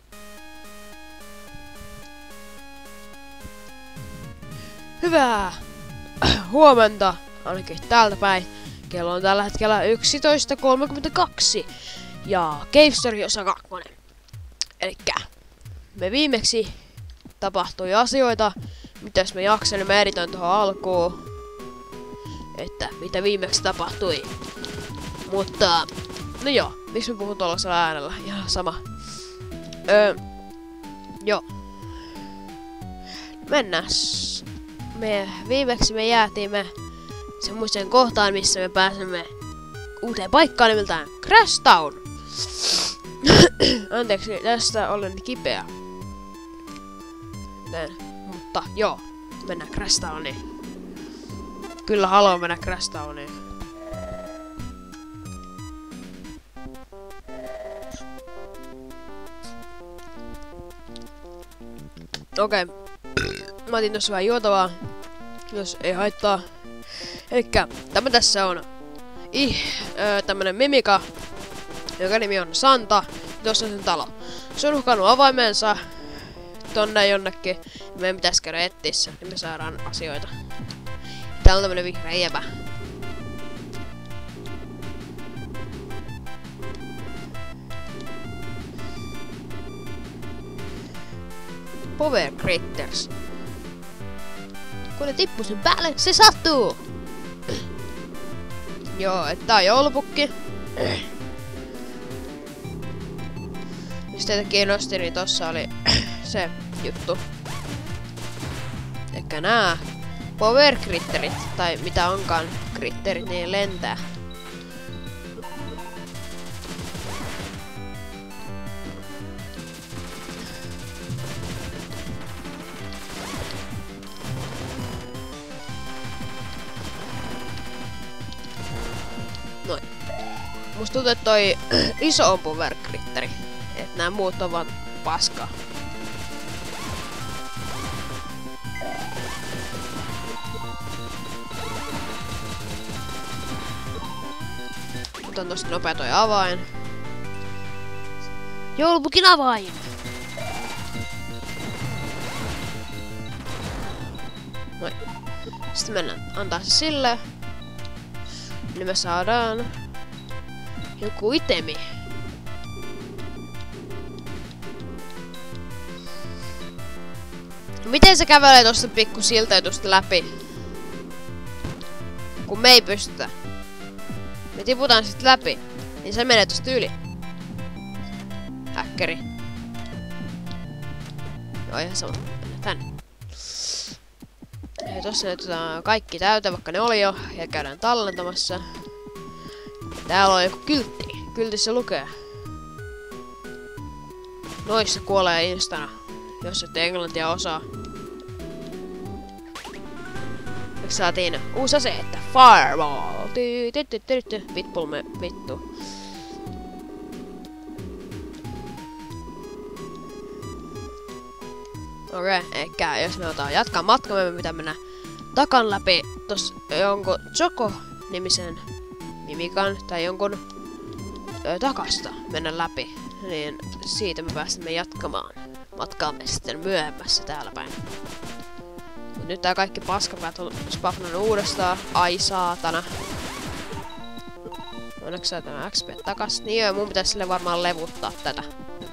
Hyvää huomenta, ainakin täältä päin. Kello on tällä hetkellä 11:32 ja Cave Story osa 2. Elikkä me viimeksi tapahtui asioita, mitä jos me jakselin, mä editoin tuohon alkuun, että mitä viimeksi tapahtui. Mutta, no joo, miksi mä puhun tuollaisella äänellä, ihan sama. Joo. Mennäs. Viimeksi me jäätiin semmoiseen kohtaan, missä me pääsemme uuteen paikkaan nimeltään Crash Town. Anteeksi, tästä olen kipeä. Mutta joo, mennään Crash Towniin. Kyllä haluan mennä Crash Towniin. Okei. Mä otin tossa vähän juotavaa, jos ei haittaa. Elikkä tämä tässä on tämmönen mimika, joka nimi on Santa. Tuossa on sen talo. Se on hukannut avaimensa tonne jonnekin. Meidän pitäis käydä etsissä, niin me saadaan asioita. Täällä on tämmönen vihreä jäbä. Power Critters. Kun ne tippuu sen päälle, se sattuu! Joo, että tää on joulupukki. Jos teitä kiinnosti, niin tossa oli se juttu. Elikkä nää Power Critterit, tai mitä onkaan critterit, niin lentää. Noin. Musta tuntuu, että toi iso on Power Critteri. Et nää muut on vaan paskaa. Otan tosta nopea toi avain. Joulupukin avain! Noin. Sitten mennään antaa se sille. Niin me saadaan joku itemi. Miten se kävelee tosta pikku siltautusta läpi? Kun me ei pystytä. Me tiputaan sit läpi, niin se menee tosta yli. Häkkeri. Joo, ihan sama. Mennään tänne. Ja tossa näytetään kaikki täyteen, vaikka ne oli jo, ja käydään tallentamassa. Täällä on joku kyltti. Kyltissä lukee. Noissa kuolee instana, jos ette englantia osaa. Me saatiin uusi ase, että Fireball. Pitbull me vittu. Okei, eikä jos me otetaan jatkaa matkamme, me pitää mennä takan läpi tossa jonkun Choco-nimisen mimikan tai jonkun takasta mennä läpi. Niin siitä me pääsemme jatkamaan matkaamme sitten myöhemmässä täällä päin. Mut nyt tää kaikki paskapäät on spawnannut uudestaan. Ai saatana. Onneksi saa tämä XP takas. Niin joo, mun pitäis sille varmaan levuttaa tätä.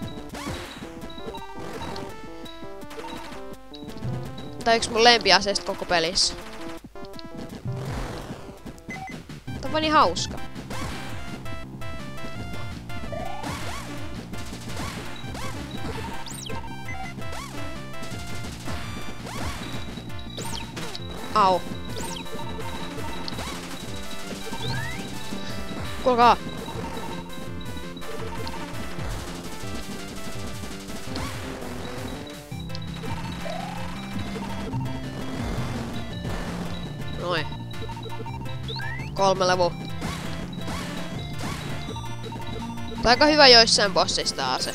Tää on yks mun lempiaseista koko pelissä. Tää on niin hauska. Au. Kuulkaa. Noin. 3 levu. Aika hyvä joissain bossista ase.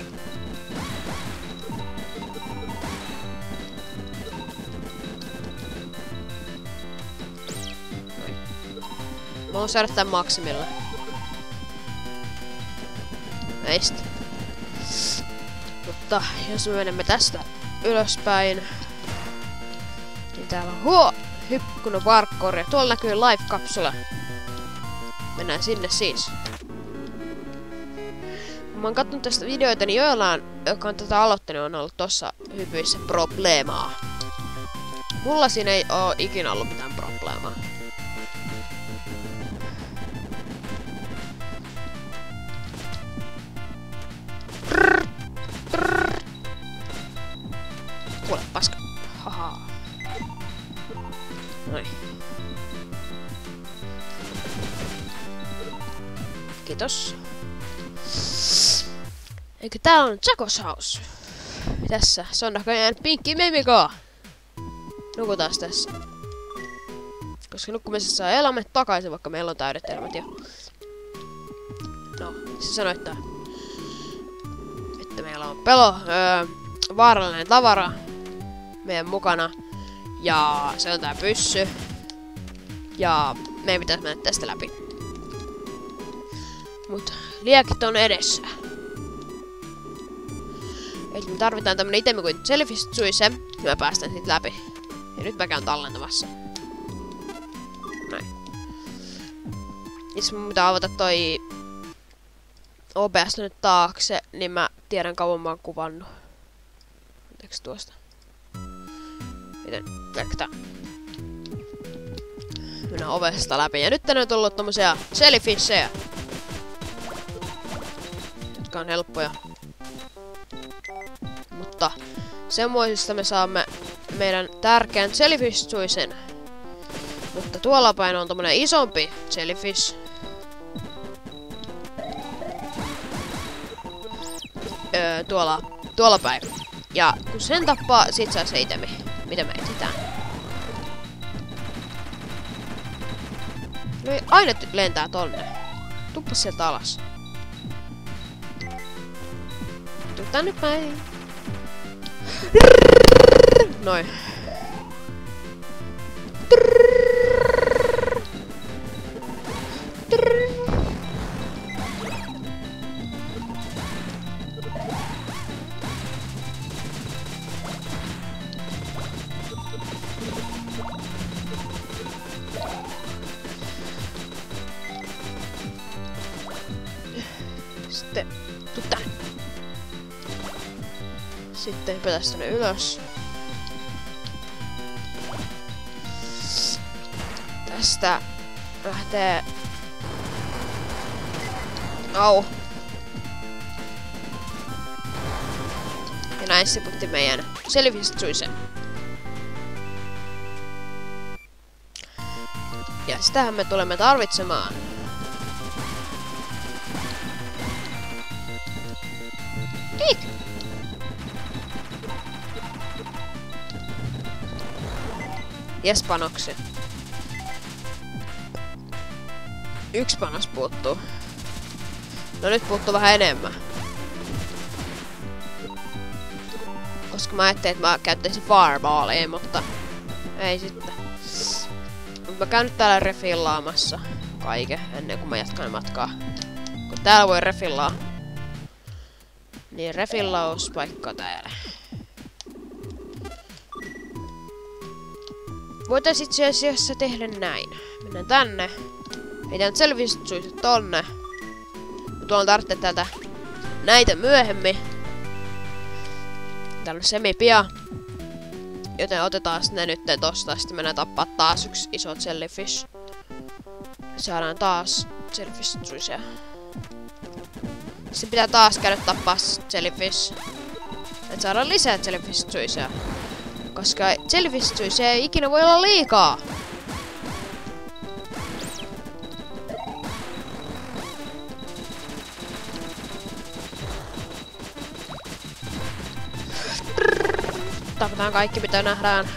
Mä oon saada tän maksimilla. Meistä. Mutta jos me menemme tästä ylöspäin, niin täällä on hyppykuna parkour ja tuolla näkyy life-kapsula. Mennään sinne siis. Kun mä oon kattonut tästä videoita, niin joillain, joka on tätä aloittanut, on ollut tossa hypyissä probleemaa. Mulla siinä ei oo ikinä ollut mitään probleemaa. Kuule, paska. Haha. Noin. Kiitos. Eikö täällä on Jacko's House? Tässä. Se on näköjään Pinkki Mimiko. Nukutaan tässä. Koska nukkumisessa saa elämät takaisin, vaikka meillä on täydet elämät jo. No, se sanoi, että meillä on vaarallinen tavara meidän mukana. Ja se on tää pyssy. Ja meidän pitäisi mennä tästä läpi. Mut liekit on edessä. Eli me tarvitaan tämmönen itemme kuin Selfie-suise, ja mä päästän siitä läpi. Ja nyt mä käyn tallentamassa. Näin. Jos mun pitää avata toi OBS nyt taakse, niin mä tiedän kauan mä oon kuvannut. Anteeksi tuosta. Miten? Ehkä mennään ovesta läpi. Ja nyt tänne on tullut tommosia jellyfishejä. Jotka on helppoja. Mutta semmoisista me saamme meidän tärkeän jellyfish-suisen. Mutta tuolla päin on tommonen isompi jellyfish. Tuolla päin. Ja kun sen tappaa, sit saa se itemi, mitä me etsitään. No aina lentää tonne. Tuppa sieltä alas. Tuu tänne päin. Noin. Sitten tuu tänne. Sitten hypätään tänne ylös. Tästä lähtee... Au. Ja näin siputti meidän Selfie-suisen. Ja sitähän me tulemme tarvitsemaan. Kiik! Jes, panoksia. 1 panos puuttuu. No nyt puuttuu vähän enemmän. Koska mä ajattelin, että mä käyttäisin fireballia, mutta ei sitten. Mut mä käyn nyt täällä refillaamassa kaiken ennen kuin mä jatkan matkaa. Kun täällä voi refillaa. Niin refillauspaikka täällä. Voitais itse asiassa tehdä näin. Mennään tänne. Heitän Selfie-suiset tonne. Tuolla tarvitsee täältä näitä myöhemmin. Täällä on semipia. Joten otetaan ne nyt tosta. Sitten mennään tappaa taas yksi iso jellyfish. Saadaan taas jellyfish-suisia. Sitten pitää taas käydä tappaa jellyfish. Et saadaan lisää jellyfish-suisia. Koska jellyfish-suisia ei ikinä voi olla liikaa. Tapetaan kaikki mitä nähdään.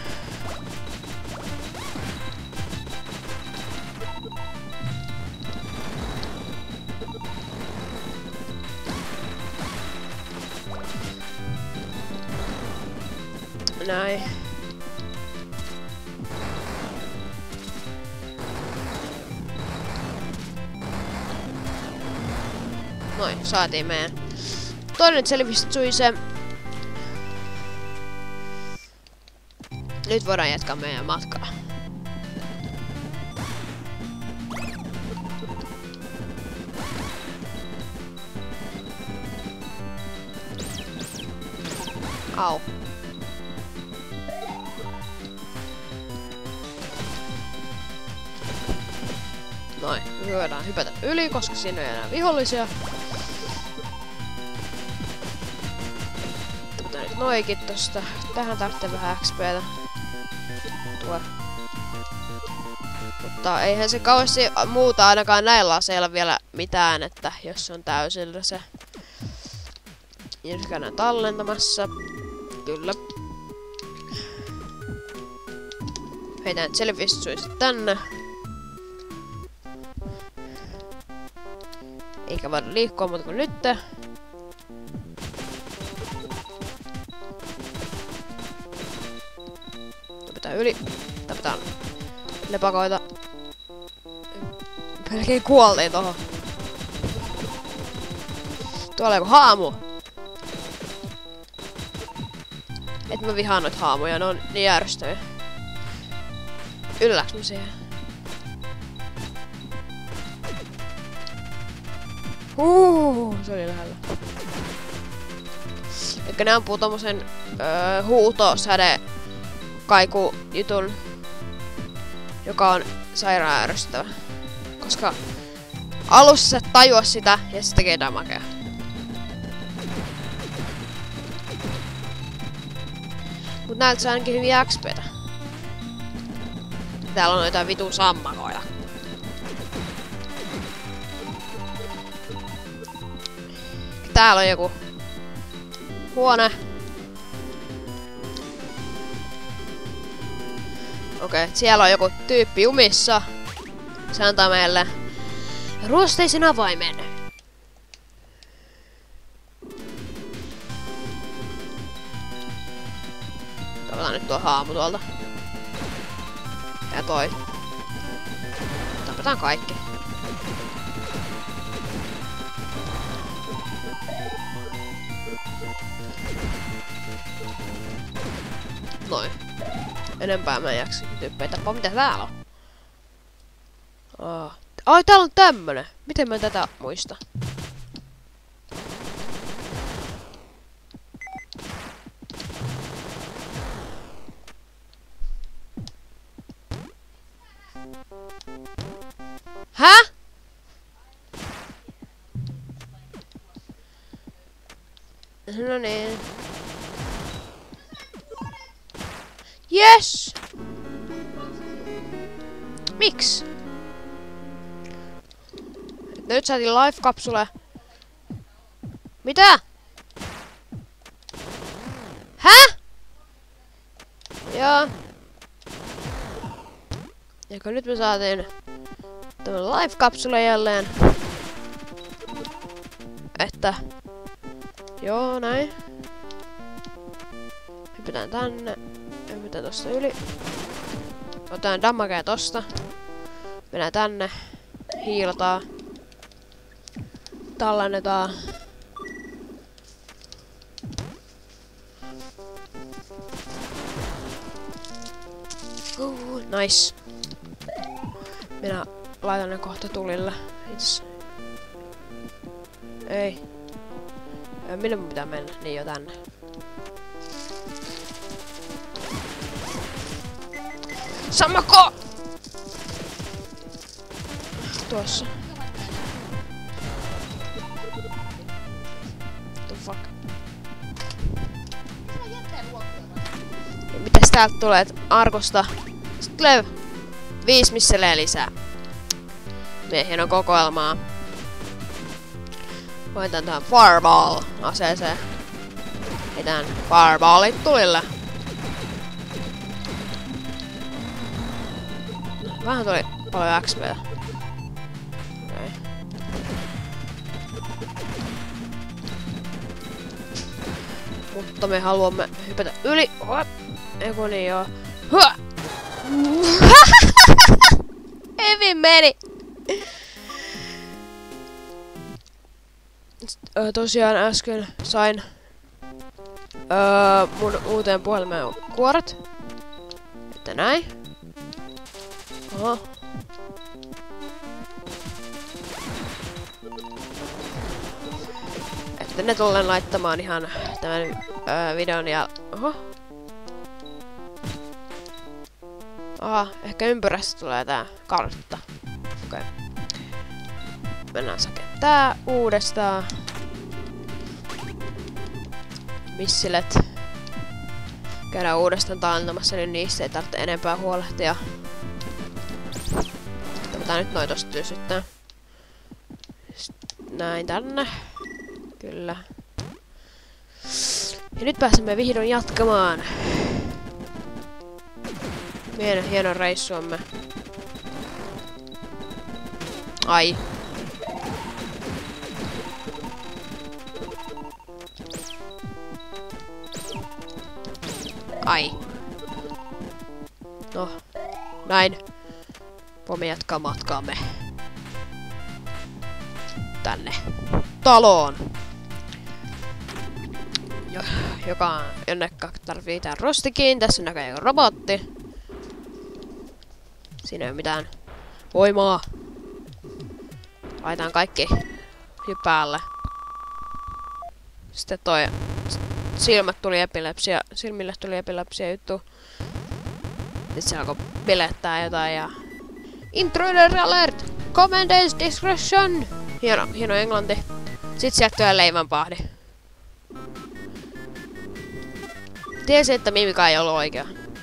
Näin. Noin, saatiin meidän toinen Selfie-suise. Nyt voidaan jatkaa meidän matkaa. Au. Noin, me voidaan hypätä yli, koska siinä ei enää vihollisia. Otetaan nyt noikin tosta. Tähän tarvitsee vähän XPtä. Tuo. Mutta eihän se kauheasti muuta ainakaan näillä aseilla vielä mitään, että jos se on täysillä se. Ja nyt käydään tallentamassa. Kyllä. Heitään selvistyisuiset tänne. Eikä voida liikkua muuta kuin nyt. Tapetaan yli. Tapetaan lepakoita. Melkein kuoltiin tohon. Tuolla joku haamu. Et mä vihaan noit haamuja, ne on niin järjestäviä. Ylläks mä siihen? Se oli lähellä. Elikkä ne ampuu tommosen huutosäde kaikujutun, joka on sairaan ärsyttävä. Koska alussa sä et tajua sitä ja se tekee damagea. Mut näiltä saa ainakin hyviä XPtä. Täällä on jotain vitun sammakoita. Täällä on joku huone. Okei, siellä on joku tyyppi jumissa. Se antaa meille ruosteisen avaimen. Tapetaan nyt tuo haamu tuolta. Ja toi. Tapetaan kaikki. Noin. Enempää mä en jaksa tyyppejä tappaa. Mitä täällä on? Ai, täällä on tämmönen. Miten mä tätä muista? Hä? No niin. Yes! Miks? Nyt saatiin life-kapsule. Mitä? Hä? Joo. Ja nyt me saatiin tämän life-kapsule jälleen. Että... Joo, näin. Hypätään tänne. Hypätään tosta yli. Otetaan damagea tosta. Mennään tänne. Hiilataan. Tallennetaan. Nice. Minä laitan ne kohta tulille. Itse. Ei. Minne mun pitää mennä? Niin jo tänne. Sammako! Tuossa. The fuck? Ja mitäs täältä tulee Arkosta? Sitten tulee 5 misselee lisää. Miehen on kokoelmaa. Voitan tähän Fireball-aseeseen. Heitään Fireballit tulille. Vähän tuli paljon XP:tä. Okay. Mutta me haluamme hypätä yli. Eiku niin joo. Hyvin meni! Tosiaan äsken sain mun uuteen puhelimeen kuoret. Sitten näin. Oho. Että ne tullen laittamaan ihan tämän videon ja... Oho. Aha, ehkä ympyrästä tulee tää kartta. Okei. Mennään sakettaa uudestaan. Missilet. Käydään uudestaan taantumassa, niin niistä ei tarvitse enempää huolehtia. Pitää nyt noin tosta tysyttää. Näin tänne. Kyllä. Ja nyt pääsemme vihdoin jatkamaan. Meidän hieno reissuamme. Ai. Ai. No, näin. Voimme jatkaa matkaamme. Tänne. Taloon. Jonne tarvii tää rostikin. Tässä on näköjään robotti. Siinä ei ole mitään voimaa. Laitan kaikki päälle. Sitten toi silmille tuli epilepsia juttu. Sitten se alkoi bilettää jotain ja... Intruder alert! Commander's discretion! Hieno englanti. Sitten sieltä tulee leivänpahdi. Tiesin, että Mimika ei ollut oikea.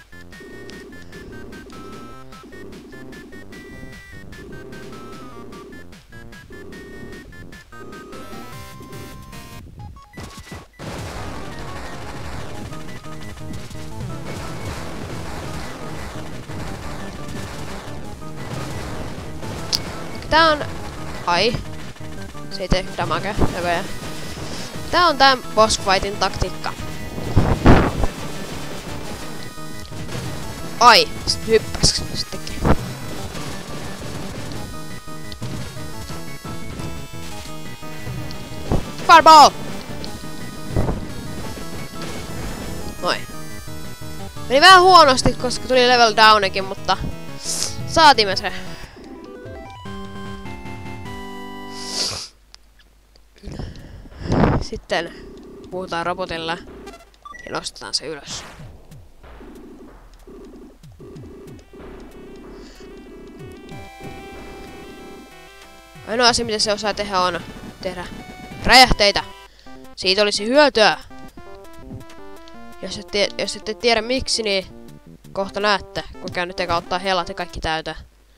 Tää on... Ai. Se ei tee damage, näköjään. Tää on tää boss fightin taktiikka. Ai, sit hyppäs sittenkin. Fireball! Noin. Meni vähän huonosti, koska tuli level downikin, mutta... Saatimme se. Sitten puhutaan robotilla ja nostetaan se ylös. Ainoa asia, mitä se osaa tehdä, on tehdä räjähteitä. Siitä olisi hyötyä. Jos ette tiedä miksi, niin kohta näette, kun käyn nyt eka ottaa helat ja kaikki täytä.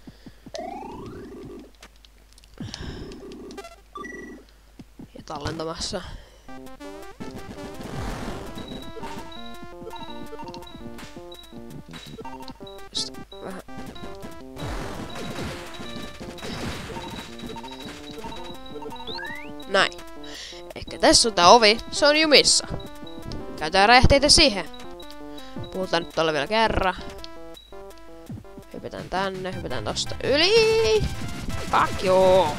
Ja tallentamassa. Vähän. Näin. Ehkä tässä on tää ovi. Se on jumissa. Käytetään räjähteitä siihen. Puhutaan nyt tolle vielä kerran. Hypätään tänne. Hypätään tosta yli. Fuck joo.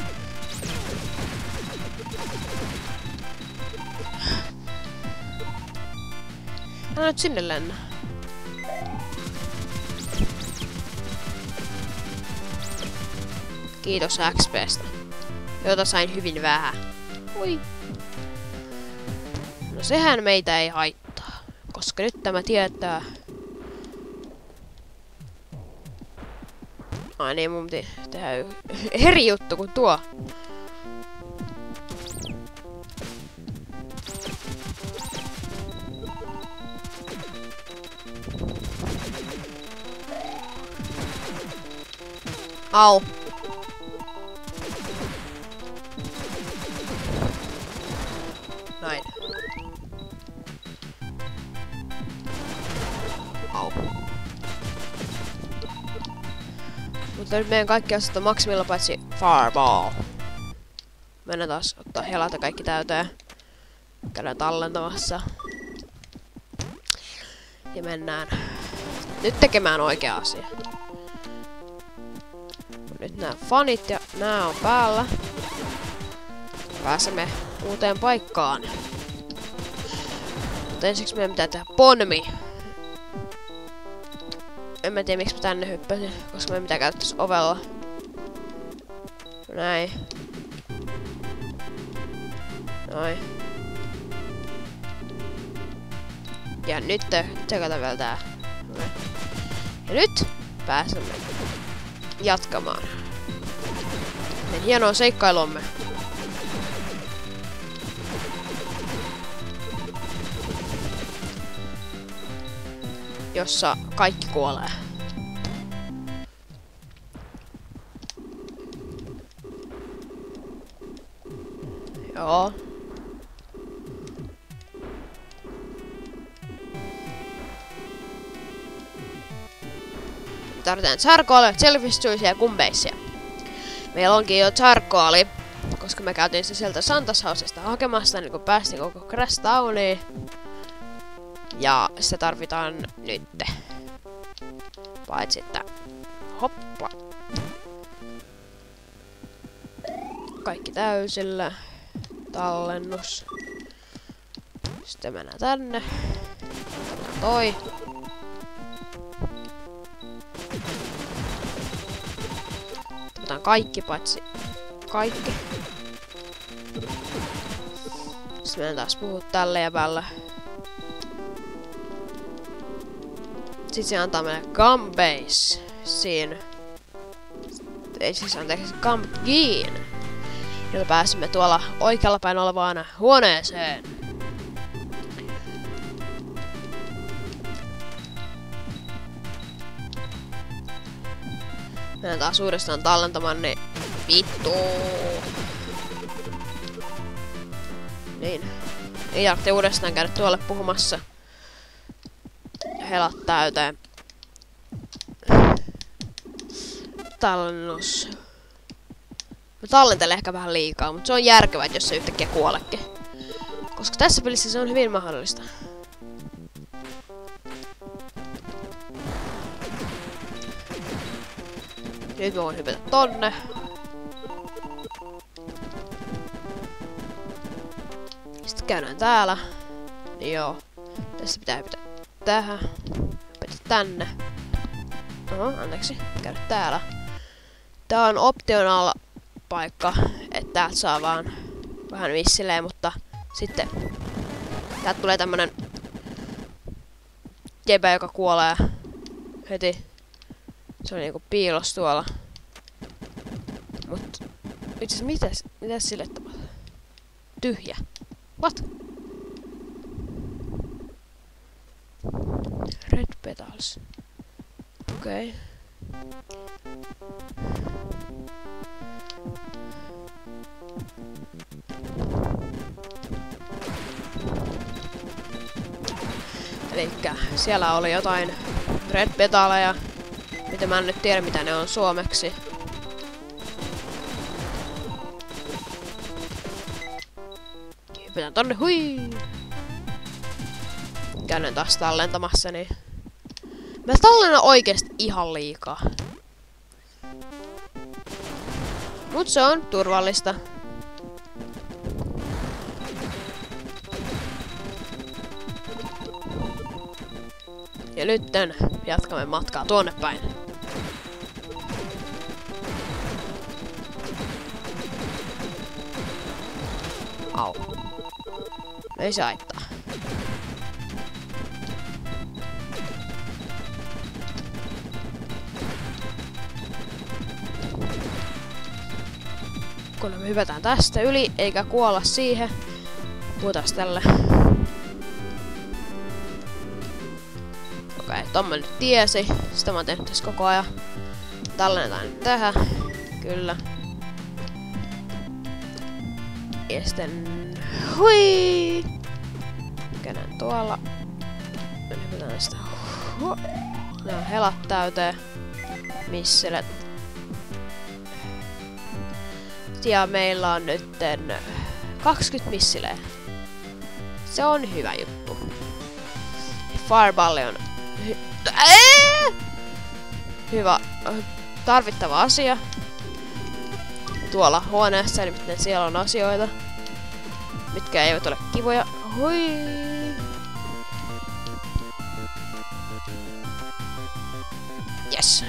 Anna nyt sinne lennä. Kiitos XPstä. Jota sain hyvin vähän. Ui. No sehän meitä ei haittaa. Koska nyt tämä tietää. Ai niin, mun piti tehdä eri juttu kuin tuo. Au. Näin. Au. Mutta nyt meidän kaikki asiat on maksimilla paitsi Fireball. Mennään taas ottaa helat ja kaikki täyteen. Käydään tallentamassa. Ja mennään nyt tekemään oikea asia. Nyt nämä fanit ja nämä on päällä. Pääsemme uuteen paikkaan. Mutta ensiksi meidän pitää tehdä ponmi. en mä tiedä miksi mä tänne hyppäsin, koska mä en mitään käyttäis ovella. Näin. Noin. Ja nyt tsekataan vielä tää. Noin. Ja nyt pääsemme jatkamaan. Meidän hienoa seikkailumme. Jossa kaikki kuolee. Joo. Tarvitaan charcoalia, jellyfish-juicea ja kumbeisia. Meillä onkin jo charcoali, koska me käytiin se sieltä Santa's Housesta hakemassa, niin kun päästiin koko Crash Towniin. Ja se tarvitaan nytte. Paitsi että hoppa. Kaikki täysillä. Tallennus. Sitten mennään tänne. Otetaan toi. Otetaan kaikki paitsi kaikki. Sitten mennään taas puhua tälle ja päälle. Sitten se antaa meille Gumbase. Siinä. Ei siis anteeksi Gumgiin. Jolla pääsemme tuolla oikealla päin olevaan huoneeseen. Mennään taas uudestaan tallentamaan, niin vittu. Niin. Ei tarvitse uudestaan käydä tuolle puhumassa. Helat täyteen. Tallennus. Mä tallentelen ehkä vähän liikaa, mutta se on järkevää, jos se yhtäkkiä kuolekin. Koska tässä pelissä se on hyvin mahdollista. Nyt mä voin hypätä tonne. Sitten käydään täällä. Niin joo. Tässä pitää hypätä tähän. Hypätä tänne. Oho, anteeksi. Käydä täällä. Tää on optional paikka, että täältä saa vaan vähän vissileen, mutta sitten täältä tulee tämmönen jebä, joka kuolee heti. Se on niinku piilos tuolla. Mut itse asiassa mitäs sille tapahtuu? Tyhjä. What? Red petals. Okei. Okay. Elikkä siellä oli jotain red petaleja. Mitä mä en nyt tiedä mitä ne on suomeksi. Hypätään tonne, hui! Käyn taas tallentamassa, niin... Mä tallennan oikeesti ihan liikaa. Mut se on turvallista. Ja nytten jatkamme matkaa tuonne päin. Au. Ei se haittaa. Kun me hypätään tästä yli, eikä kuolla siihen. Puhutaan tälle. Okei, ton mä nyt tiesi. Sitä mä oon tehnyt tässä koko ajan. Tallennetaan nyt tähän. Kyllä. Ja sitten... Hui! Käydään tuolla. Nyt hypätään tästä. Ne on helat täyteen. Missilet. Ja meillä on nytten 20 missileä. Se on hyvä juttu. Fireballi on hyvä tarvittava asia. Tuolla huoneessa, nimittäin siellä on asioita, mitkä eivät ole kivoja. Hui! Yes.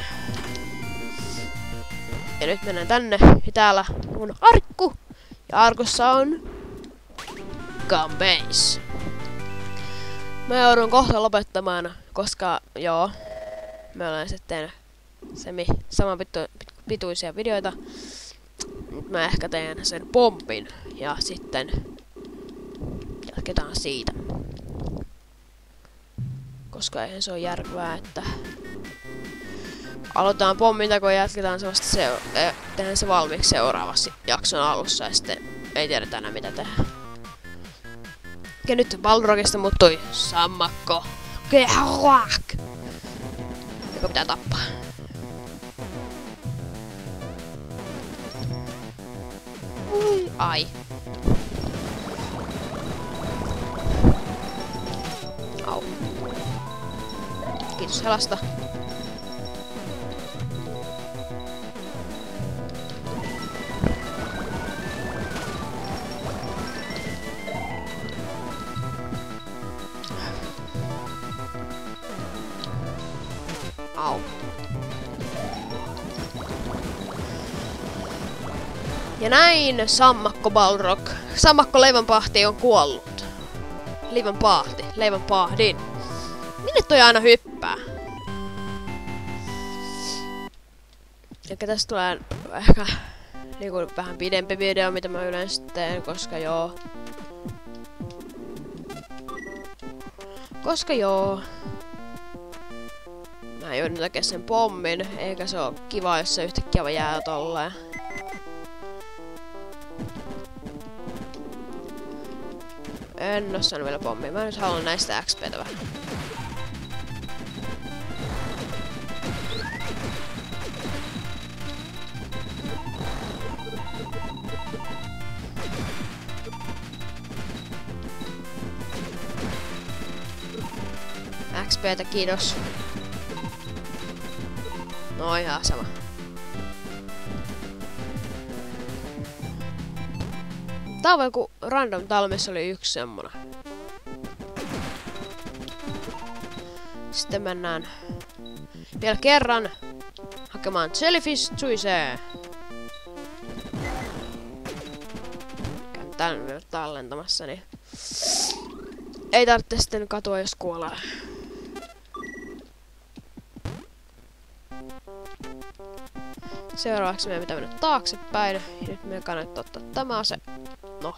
Ja nyt mennään tänne. Ja täällä on arkku. Ja arkussa on Gumbase. Mä joudun kohta lopettamaan, koska joo, mä olen sitten saman pituisia videoita. Nyt mä ehkä teen sen pompin ja sitten jatketaan siitä. Koska eihän se ole järkevää, että aloitetaan pomminta, kun jatketaan semmoista tehdään se valmiiksi seuraavassa jakson alussa ja sitten ei tiedetä enää mitä tehdä. Ja nyt Balrogista muuttui sammakko. Kehrak! Joka pitää tappaa. Ui, ai. Au. Kiitos helasta. Au. Ja näin sammakko Balrog. Sammakko leivänpahti on kuollut. Leivänpahdin. Minne toi aina hyppää? Ehkä tästä tulee ehkä niinku vähän pidempi video, mitä mä yleensä teen, koska joo. Mä joudun tekemään sen pommin, eikä se oo kiva, jos se yhtäkkiä vaan jää tolleen. En oo saanut vielä pommia. Mä nyt haluan näistä XP:tä vähän. XP:tä, kiitos. No ihan sama. Tää on joku random talo, missä oli yksi semmonen. Sitten mennään vielä kerran hakemaan Jellyfish Juicea. Käyn tän vielä tallentamassa, niin ei tarvitse sitten katua, jos kuolee. Seuraavaksi meidän pitää mennä taaksepäin. Ja nyt meidän kannattaa ottaa tämä ase. No,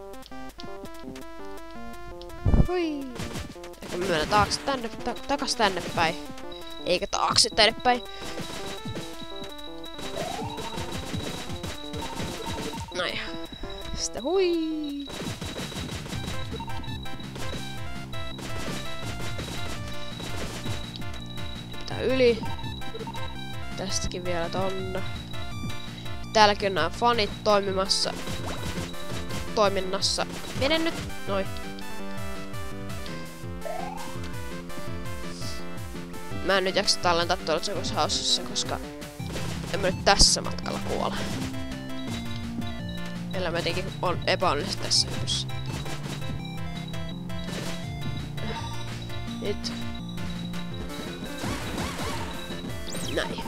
hui. Ehkä me mennään taakse tänne, takas tänne päin. Eikä taakse tänne päin. Noin. Sitten hui. Pitää yli. Tästäkin vielä tonne. Täälläkin on nämä fanit toiminnassa. Mene nyt! Noin. Mä en nyt jaksa tallentaa tuolla Jacko's Housessa, koska en mä nyt tässä matkalla kuole. Elämä jotenkin on epäonnista tässä hypyssä. Nyt. Näin.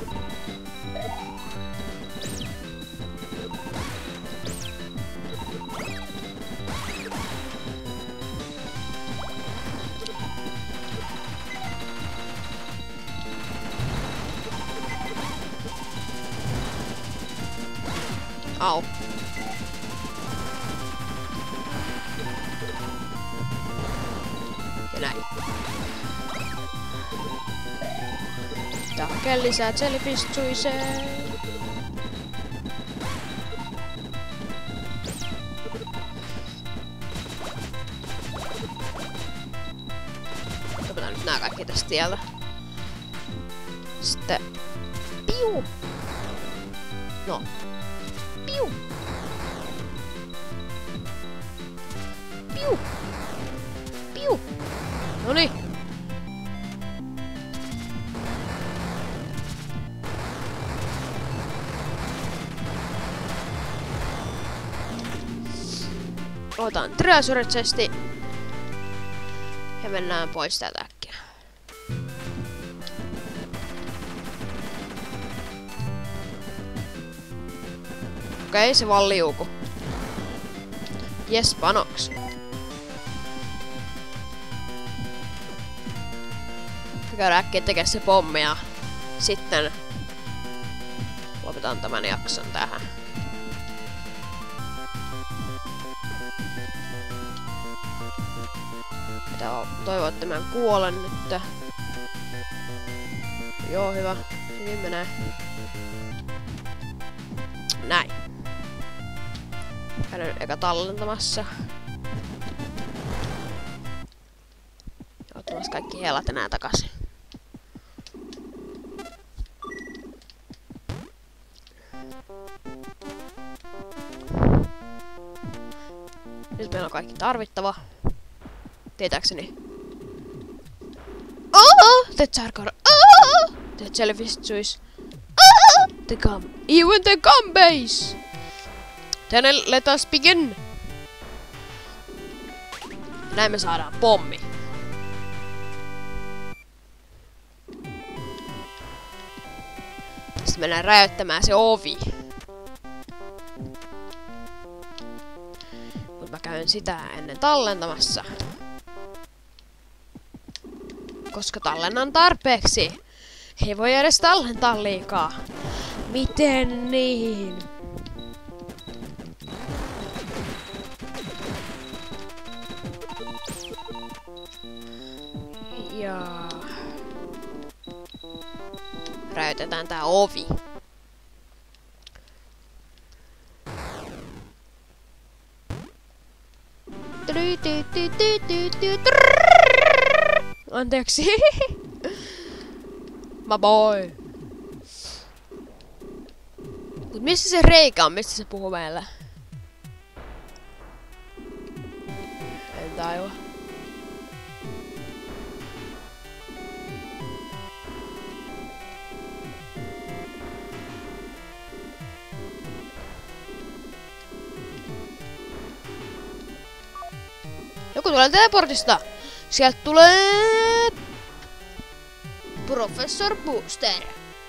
Au. Ja näin. Pitää hakea lisää Jellyfish Juicea. Otetaan nyt nää kaikki tästä tieltä. Sitten... Piu! No. Piu! Piu! Piu! Noniin! Otan treasure chesti. Ja mennään pois täältä äkkiä. Okei, se vaan liuku. Jes, panoks. Käydään äkkiä tekemään se pommi ja sitten lopetan tämän jakson tähän. Toivon, että mä en kuole nyt. Joo, hyvä. Hyvin menee. Näin. Käyn eka tallentamassa. Ottamassa kaikki helat enää takaisin. Nyt meillä on kaikki tarvittava. Tietääkseni. The Charger. The Jellyfish Juice. The gum. Even the gum base. Then let us begin. Näin me saadaan pommi. Sitten mennään räjäyttämään se ovi. Mut mä käyn sitä ennen tallentamassa. Koska tallennan tarpeeksi. Ei voi edes tallentaa liikaa. Miten niin? Ja räjäytetään tää ovi. Anteeksi. My boy. Mut missä se reikä on? Mistä se puhuu meille? En tajua. Joku tulee teleportista. Sieltä tulee Professor Booster.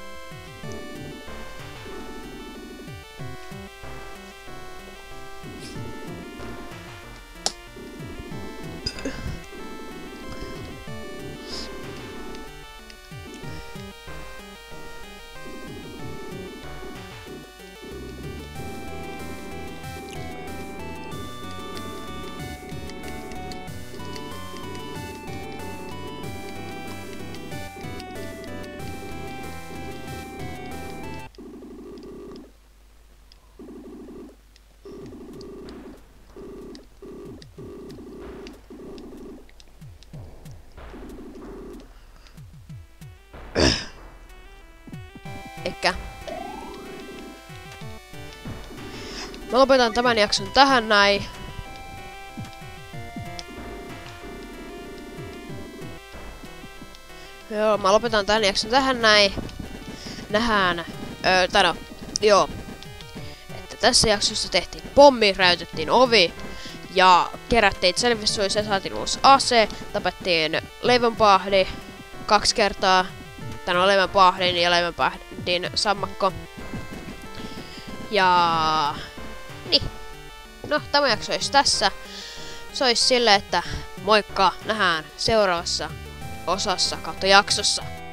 Eikä. Mä lopetan tämän jakson tähän näin. Joo, mä lopetan tämän jakson tähän näin. Nähdään. Joo. Että tässä jaksossa tehtiin pommi, räjäytettiin ovi. Ja kerättiin selvityssuojia, saatiin uusi ase. Tapettiin leivänpahdi 2 kertaa. Tän on leivänpahdin ja leivänpahdin sammakko. Ja niin. No, tämä jakso olisi tässä. Se olisi silleen, että moikka, nähdään seuraavassa osassa kautta jaksossa.